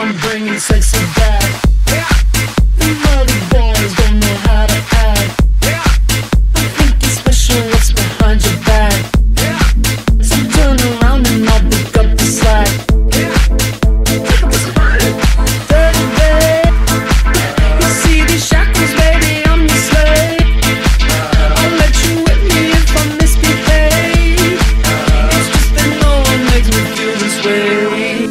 I'm bringing sexy back. The naughty boys don't know how to act. I think you're special, what's behind your back? So turn around and I'll pick up the slack. Dirty babe, you see these shackles, baby, I'm your slave. I'll let you whip me if I misbehave. It's just that no one makes me feel this way.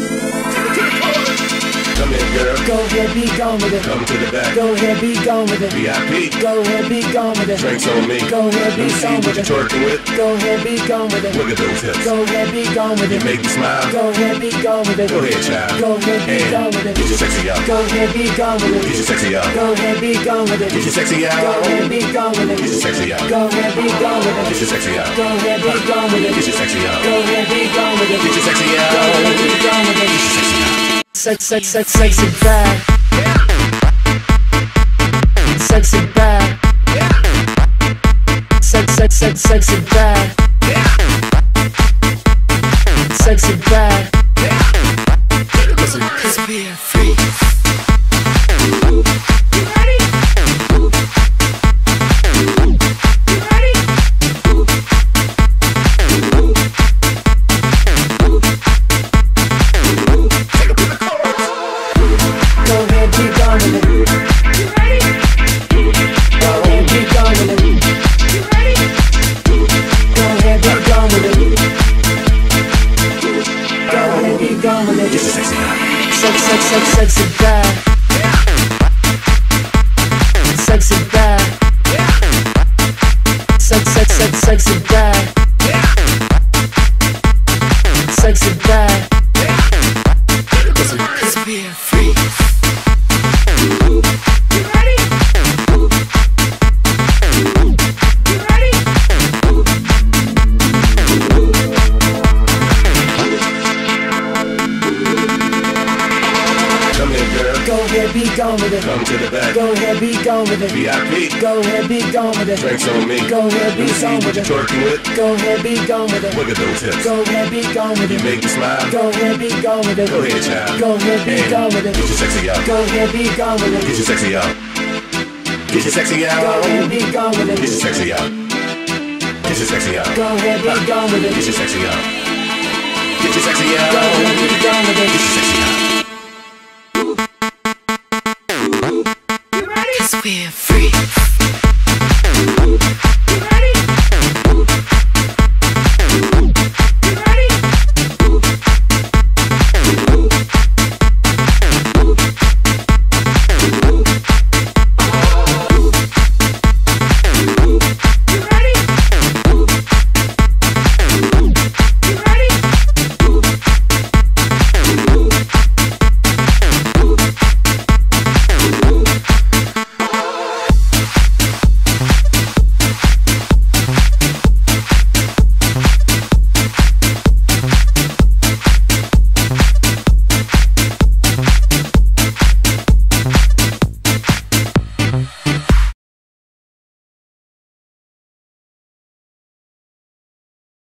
Come here, girl. Go ahead, be gone with it. Come to the back. Go ahead, be gone with it. VIP. Go ahead, be gone with it. Drinks on me. Go ahead, be Let me see gone what with you're it. twerking with. Go ahead, be gone with it. Look at those hips. Go ahead, be gone with You it. make me smile. Go ahead, be gone with it. Go ahead, child. Go ahead, be gone with it. Get your sexy out. Go ahead, be gone with Get it. your sexy out. Go ahead, be gone with it. Get your sexy out. Go ahead, be gone with it. Get your sexy out. Go ahead, be gone with Get it. your sexy out. Go ahead, be gone with it. Get your sexy out. Go ahead, be gone with it. Get your sexy out. Go ahead, be gone with it. Get your sexy out. Sexy bad. Sexy bad. Sexy bad. Sexy bad. Listen, 'cause we're free. You ready? You ready? Go ahead, be gone with it. You ready? Go ahead, be gone with it. You ready? Go ahead, be gone with it. Go ahead, be gone with it. Get your sexy out. Sexy bad. Sexy bad. Sexy bad. Sexy bad. Listen, 'cause we're free. You ready? You ready? Come here, girl. Go ahead, be gone with it. Come to the back. Go ahead, be gone with it. VIP. Go ahead, be gone with it. Drinks on me. Go ahead, Let me be see gone what with you're it. twerking with. Go ahead, be gone with it. Look at those hips. Go ahead, be gone with You it. make me smile. Go ahead, be gone with it. Go ahead, child. Go ahead, be gone with it. Get your sexy out. Go ahead, be gone with Get it. your sexy out. Get your sexy out. Go ahead, be gone with Get your it. sexy out. Get your sexy out. Go ahead, be gone with Get it. your sexy out. Get your sexy out. Go ahead, be gone with Get your it. sexy out.